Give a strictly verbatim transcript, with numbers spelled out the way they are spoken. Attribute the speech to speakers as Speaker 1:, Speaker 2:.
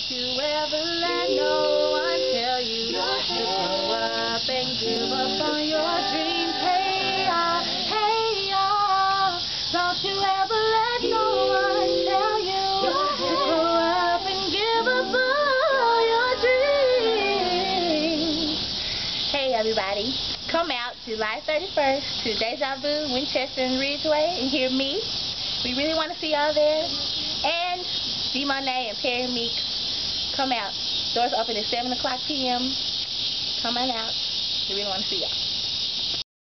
Speaker 1: you ever let no one tell you to grow up and give up on your dreams. Hey, y'all, hey, y'all. Don't you ever let no one tell you to grow up and give up on your dreams. Hey, everybody. Come out July thirty-first to Deja Vu, Winchester, and Ridgeway and hear me. We really want to see y'all there. And D. Monet and Perry Meeks. Come out. Doors open at seven o'clock p m Come on out. We really want to see y'all.